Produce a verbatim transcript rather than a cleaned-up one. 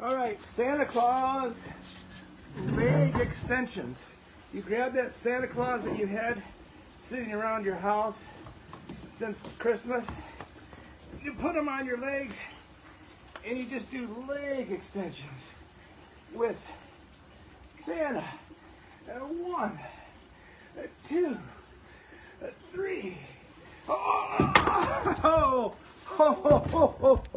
All right, Santa Claus leg extensions. You grab that Santa Claus that you had sitting around your house since Christmas. You put them on your legs and you just do leg extensions with Santa. Uh, one, uh, two, uh, three. Oh, oh, oh, oh, oh, oh.